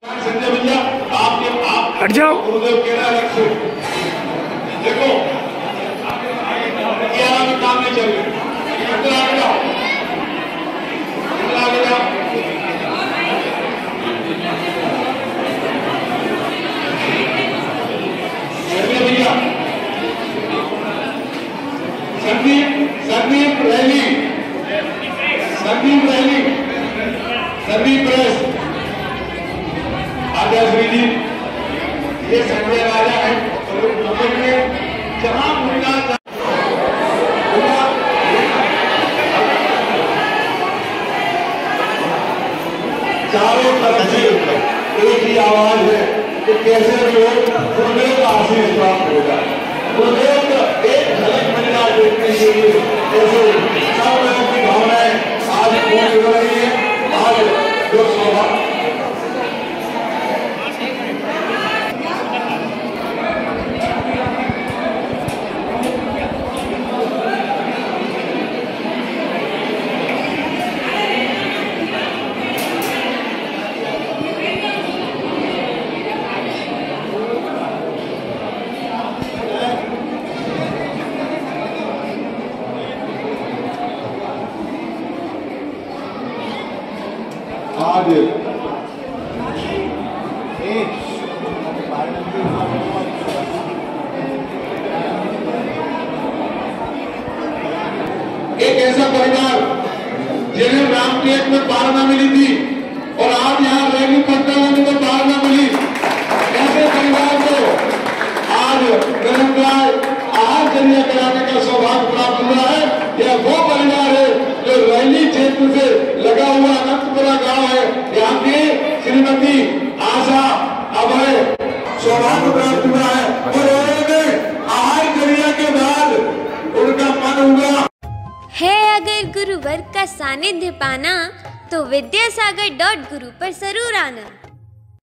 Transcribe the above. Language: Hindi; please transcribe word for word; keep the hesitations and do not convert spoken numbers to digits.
संजय भैया आपके आप हट जाओ। गुरुदेव कह रहा है देखो क्या काम नहीं चल रहे, इधर आगे जाओ, इधर आगे जाओ। संजय भैया संदीप संदीप रैली संदीप रैली संदीप प्रेस आजादी जी, ये संजय राजा है जहां मुद्दा चारों तरफ से एक ही आवाज है कि कैसे लोग गुरुदेव का आशीष प्राप्त हो जाए, गुरुदेव का एक झलक मिल जाए देखने के लिए। ऐसे सब लोगों की भावनाएं आज पूरी हो रही है। आज जो सौभाग्य आज एक ऐसा परिवार जिन्हें रामटेक में पालना मिली थी और आज यहाँ रैली पट्टा में तो पालना मिली, ऐसे परिवार को आज निरंतर आहार जरिया कराने का सौभाग्य प्राप्त हुआ है। यह वो परिवार है जो रैली क्षेत्र से लगा हुआ अनंतपुरा गांव है, यहाँ की श्रीमती आशा अभय सौभाग्य प्राप्त हुआ है और उन्होंने आहार जरिया के बाद उनका मन हुआ है। अगर गुरुवर का सानिध्य पाना तो विद्यासागर डॉट गुरु पर जरूर आना।